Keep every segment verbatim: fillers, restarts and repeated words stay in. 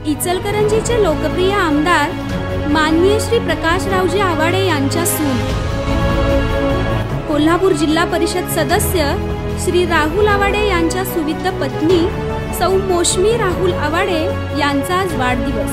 इचलकरंजीचे लोकप्रिय आमदार माननीय श्री प्रकाशरावजी आवाडे यांच्या सून, कोल्हापूर जिल्हा परिषद सदस्य श्री राहुल आवाडे यांच्या सुविद्य पत्नी सौ मोशमी राहुल आवाडे यांचा आज वाढदिवस।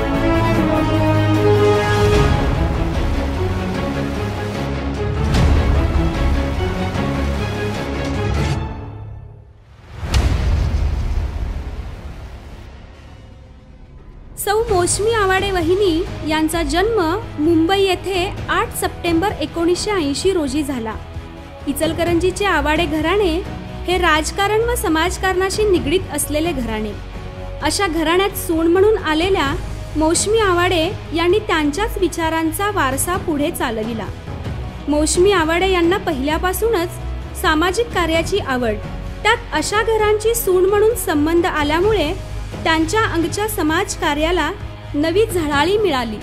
सौ मोशमी आवाडे वहिनी यांचा जन्म मुंबई येथे आठ सप्टेंबर एकोणीसशे ऐंशी रोजी झाला। इचलकरंजीचे आवाडे घराणे हे राजकारण व समाजकारणाशी निगडीत असलेले घराणे। अशा घराण्यात सून म्हणून आलेल्या मोशमी आवाडे यांनी त्यांच्याच विचारांचा वारसा पुढे चालविला। मोशमी आवाडे यांना पहिल्यापासूनच सामाजिक कार्याची आवड, त्यात अशा घरांची सून म्हणून संबंध आल्यामुळे त्यांच्या अंगच्या समाज कार्याला नवी झळाळी मिळाली।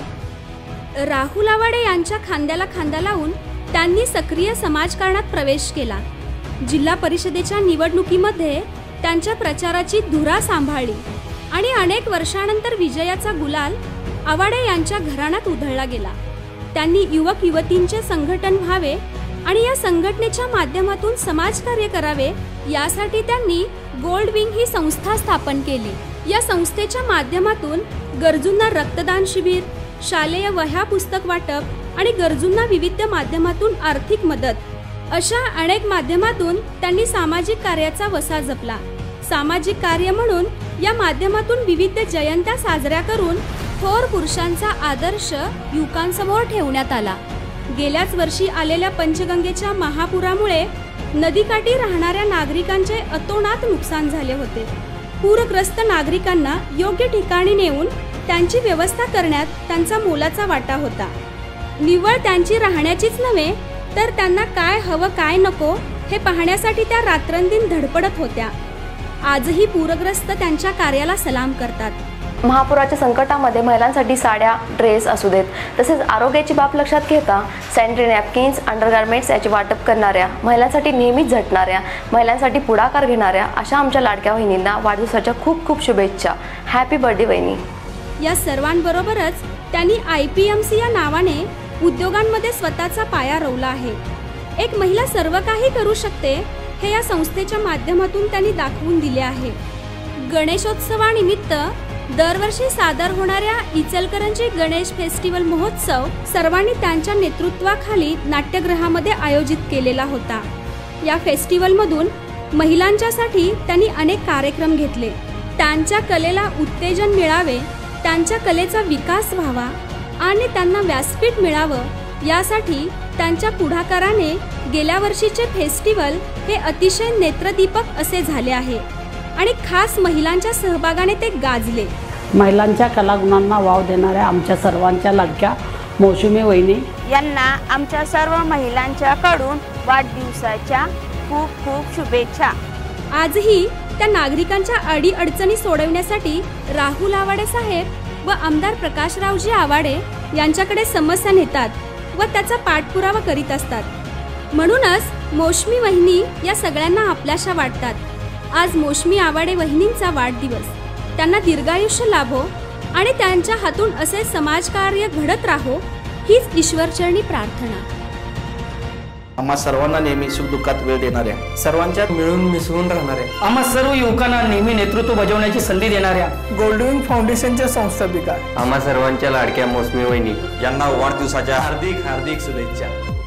राहुल आवाडे यांच्या खांद्याला खांदा लावून त्यांनी सक्रिय समाजकारणात प्रवेश केला। जिल्हा परिषदेच्या निवडणुकीमध्ये त्यांच्या प्रचाराची धुरा सांभाळली आणि अनेक वर्षांनंतर विजयाचा गुलाल आवाडे यांच्या घराण्यात उधळला गेला। त्यांनी युवक युवतींचे संघटन व्हावे आणि या संघटनेच्या माध्यमातून समाजकार्य करावे यासाठी त्यांनी गोल्ड विंग ही संस्था स्थापन केली। या संस्थेच्या माध्यमातून गरजूंना रक्तदान शिबिर, शालेय वह्या पुस्तक वाटप आणि गरजूंना विविध माध्यमातून आर्थिक मदत अशा अनेक माध्यमातून त्यांनी सामाजिक कार्याचा वसा जपला। सामाजिक कार्य म्हणून या माध्यमातून विविध जयंत्या साजऱ्या करून थोर पुरुषांचा आदर्श युवकांसमोर ठेवण्यात आला। गेल्याच वर्षी आलेल्या पंचगंगेच्या महापुरामुळे नदीकाठी राहणाऱ्या नागरिकांचे अतोनात नुकसान झाले होते। पूरग्रस्त नागरिकांना योग्य ठिकाणी नेऊन त्यांची व्यवस्था करण्यात त्यांचा मोलाचा वाटा होता। निव्वळ त्यांची राहण्याचीच नव्हे तर त्यांना काय हवं काय नको हे पाहण्यासाठी त्या रात्रंदिन धडपडत होत्या। आजही पूरग्रस्त त्यांच्या कार्याला सलाम करतात। महापुराच्या संकटामध्ये महिलांसाठी साड्या, ड्रेस असू देत, तसेच आरोग्याची बाब लक्षात घेता सॅनिटरी नॅपकिन्स, अंडरगार्मेंट्स याचे वाटप करणाऱ्या, महिलांसाठी नेहमीच झटणाऱ्या, महिलांसाठी पुढाकार घेणाऱ्या अशा आमच्या लाडक्या वहिनींना वाढदिवसाच्या खूप खूप शुभेच्छा। हॅपी बर्थडे वहिनी। या सर्वांबरोबरच त्यांनी आय पी एम सी या नावाने उद्योगांमध्ये स्वतःचा पाया रोवला आहे। एक महिला सर्व काही करू शकते हे या संस्थेच्या माध्यमातून त्यांनी दाखवून दिले आहे। गणेशोत्सवानिमित्त दरवर्षी सादर होणाऱ्या इचलकरंजी गणेश फेस्टिवल महोत्सव सर्वांनी त्यांच्या नेतृत्वाखाली नाट्यगृहामध्ये आयोजित केलेला होता। या फेस्टिवलमधून महिलांच्यासाठी त्यांनी अनेक कार्यक्रम घेतले। त्यांच्या कलेला उत्तेजन मिळावे, त्यांच्या कलेचा विकास व्हावा आणि त्यांना व्यासपीठ मिळावं यासाठी त्यांच्या पुढाकाराने गेल्या वर्षीचे फेस्टिवल हे अतिशय नेत्रदीपक असे झाले आहे आणि खास महिलांच्या सहभागाने ते गाजले। महिलांच्या कलागुणांना वाव देणाऱ्या आमच्या सर्वांच्या लाडक्या मोशमी वहिनी यांना आमच्या सर्व महिलांच्याकडून वाढदिवसाच्या खूप खूप शुभेच्छा। आजही त्या नागरिकांच्या अडी अडचणी सोडवण्यासाठी राहुल आवाडे साहेब व आमदार प्रकाशरावजी आवाडे यांच्याकडे समस्या नेतात व त्याचा पाठपुरावा करीत असतात। म्हणूनच मोशमी वहिनी या सगळ्यांना आपल्याशा वाटतात। आज मोशमी आवाडे वहिनींचा वाढदिवस, त्यांना दीर्घायुष्य लाभो आणि त्यांच्या हातून असे समाजकार्य घडत राहो हीच ईश्वरचरणी प्रार्थना। आम्हा सर्वांना नेहमी सुख दुःखात वेळ देणाऱ्या, सर्वांच्यात मिळून मिसळून राहणाऱ्या, आम्हा सर्व युवकांना नेहमी नेतृत्व बजावण्याची संधी देणाऱ्या गोल्ड विंग फाउंडेशनच्या संस्थापिका आम्हा सर्वांच्या लाडक्या मोसमी वहिनी यांना वाढदिवसाच्या हार्दिक हार्दिक शुभेच्छा।